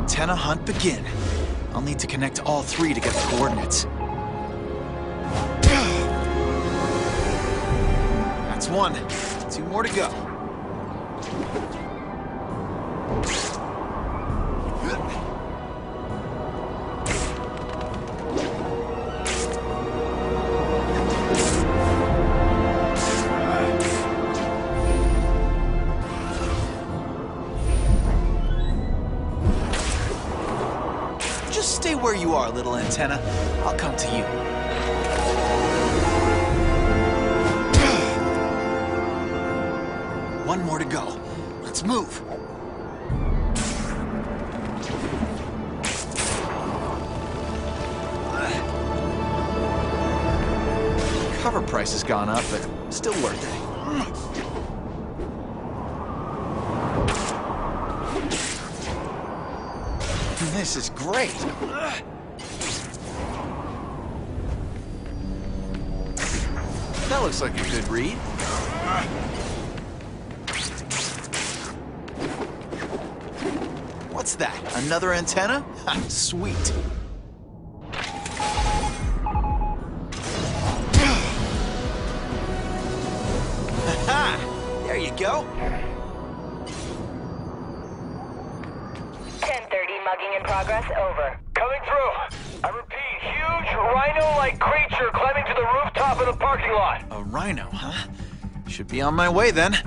antenna hunt begin. I'll need to connect all three to get the coordinates. That's one. 2 more to go. Just stay where you are, little antenna. I'll come to you. One more to go. Let's move. Cover price has gone up, but still worth it. This is great. That looks like a good read. What's that? Another antenna? Ha, sweet. Ha! There you go. 10:30, mugging in progress, over. Coming through. I repeat, huge rhino-like creature climbing to the rooftop of the parking lot. A rhino, huh? Should be on my way then.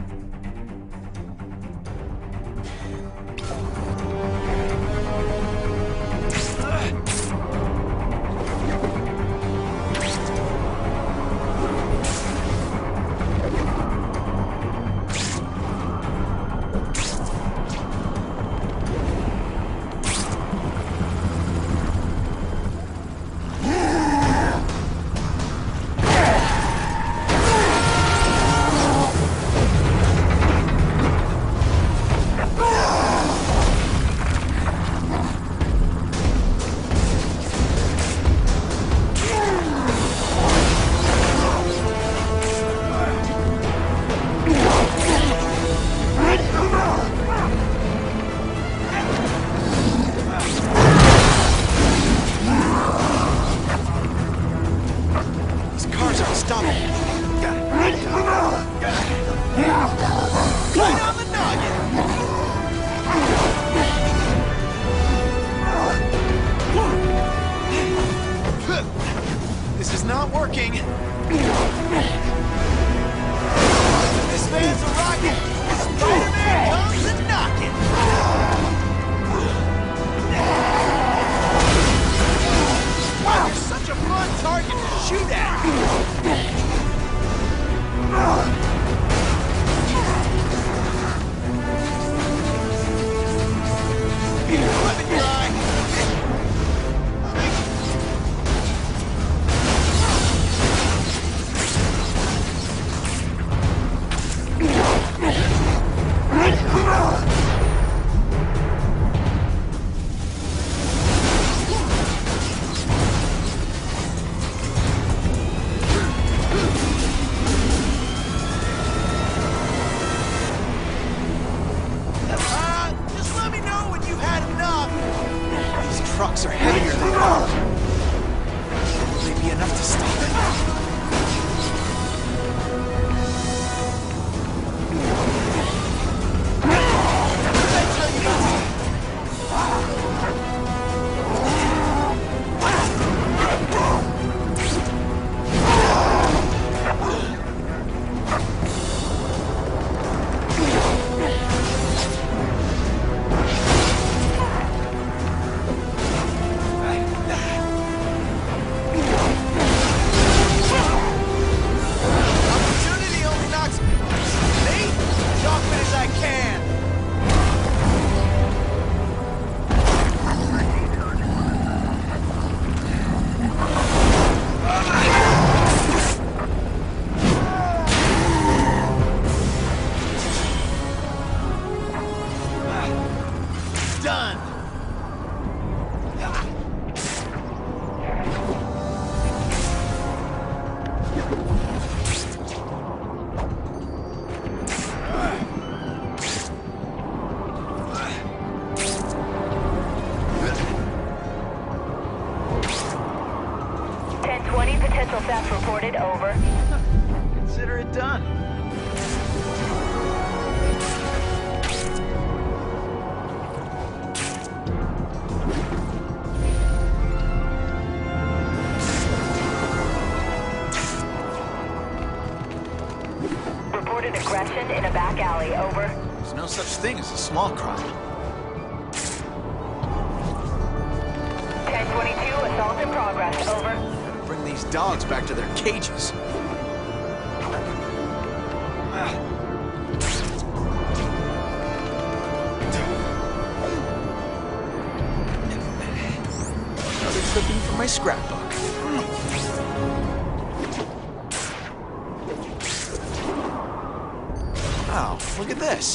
over. Consider it done. Reported aggression in a back alley, over. There's no such thing as a small crime. 1022, assault in progress, over. Bring these dogs back to their cages. Another clipping from my scrapbook. Wow, look at this.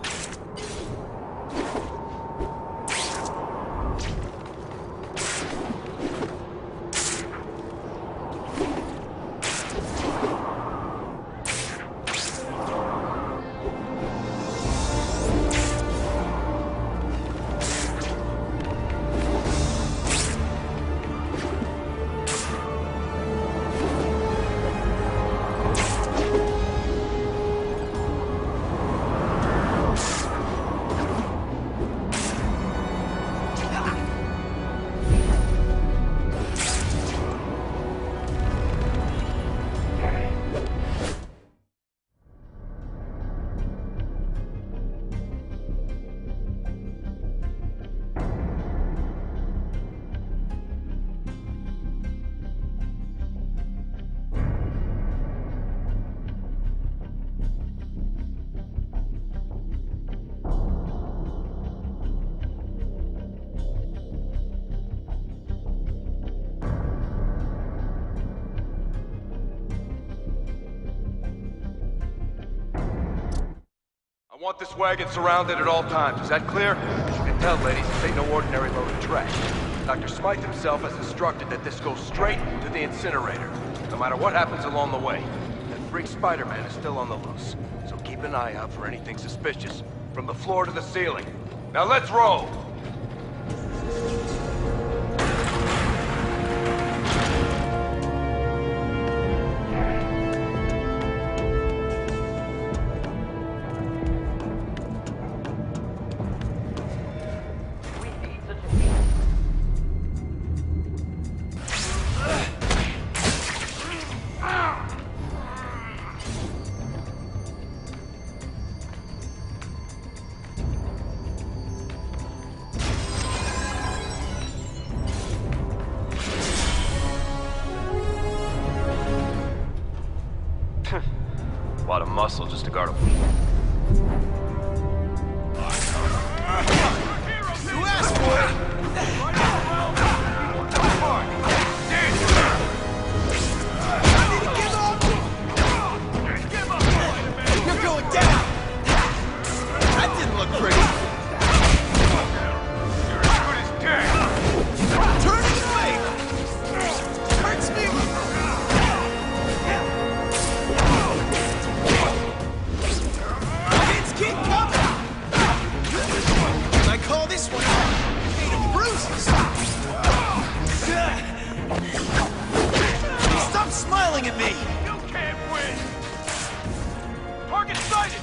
I want this wagon surrounded at all times. Is that clear? As you can tell, ladies, this ain't no ordinary load of trash. Dr. Smythe himself has instructed that this goes straight to the incinerator, no matter what happens along the way. That freak Spider-Man is still on the loose, so keep an eye out for anything suspicious, from the floor to the ceiling. Now let's roll! A lot of muscle just to guard a... You asked for it! You're going down! That didn't look pretty! You're as good as dead! Turn this way! Hurts me! Hits keep coming! I call this one made of bruises! Stop smiling at me! You can't win! Target sighted!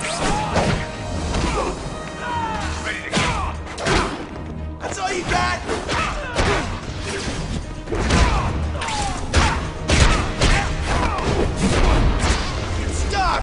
Ready to go! That's all you got?